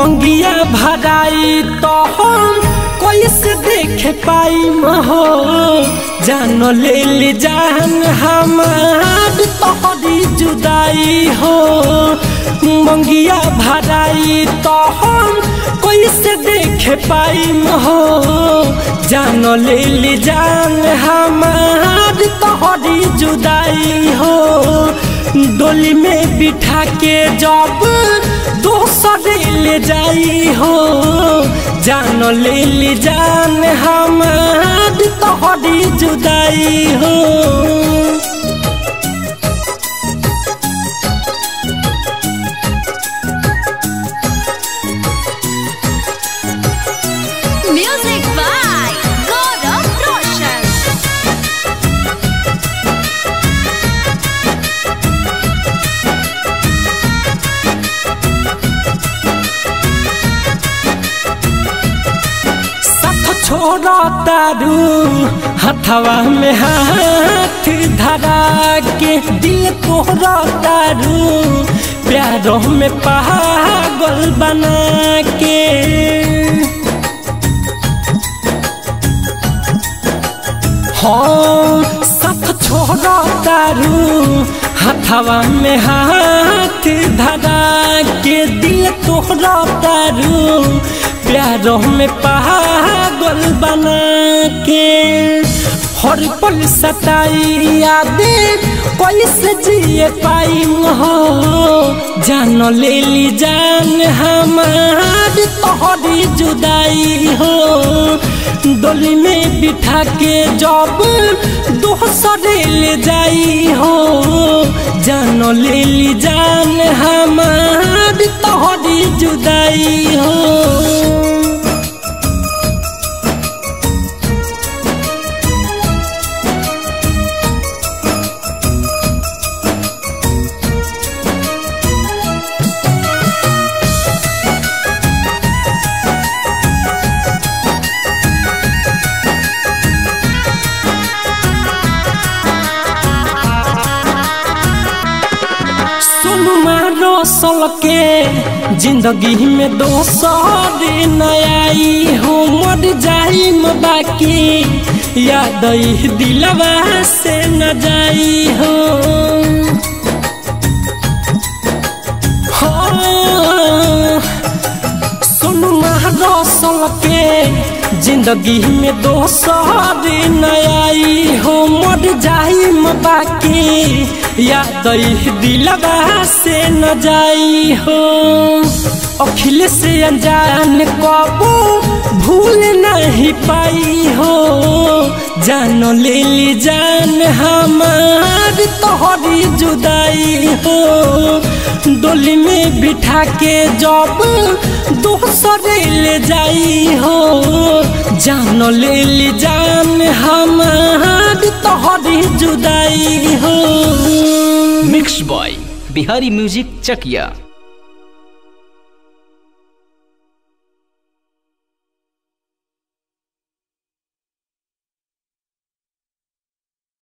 मंगिया भराई तो हम कैसे देख पाई हो जान ले जान हमार तोहरी जुदाई हो। मंगिया भराई तो हम कैसे देख पाई हो जान ले जान हमार तोहरी जुदाई हो। डोली में बिठा के जब दोसर ले जाई हो जान ले जान हमार तोहरी जुदाई हो। Music by Gaurav Roshan। छोड़ा तारू हथवा में हाथ धरा के दिल तोहरा तारू प्यारों में पागल बना के। हाँ साथ छोड़ा तारू हथवा में हाथ धरा के दिल तोहरा तारू प्यारों में पागल बना के। हर पल सताई यादें कैसे जिए पाई हो जान ले जान हमार तोहरी जुदाई हो। डोली में बिठा के जब दोसर ले जाई हो जान ले जान हमार तोहरी जुदाई हो। सल के जिंदगी में दोसर न आई हो मर जाई बाकी याद दिलवा से न जाई हो। सुन सल के जिंदगी में दोसर न आई हो मर जाई बाकी याद दिलवा से न जाई हो। अखिल से अनजान कबो भूल नहीं पाई हो जान ले जान हमार तोहरी जुदाई हो। डोली में बिठा के जब दोसर ले जाई हो जान ले जान हमार तोहरी जुदाई हो। मिक्स बॉय बिहारी म्यूजिक चकिया।